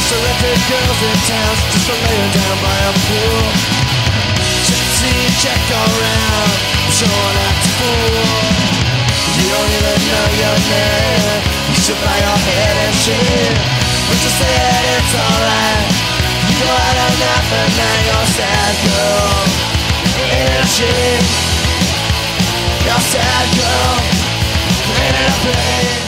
Selected girls in town just for laying down by a pool. Check around, showing out to fool. You don't even know your name. You should bow your head and shit, but you said it's alright. You go out on nothing, now you're a sad girl. Ain't it a shame? You're a sad girl. Ain't it a pain?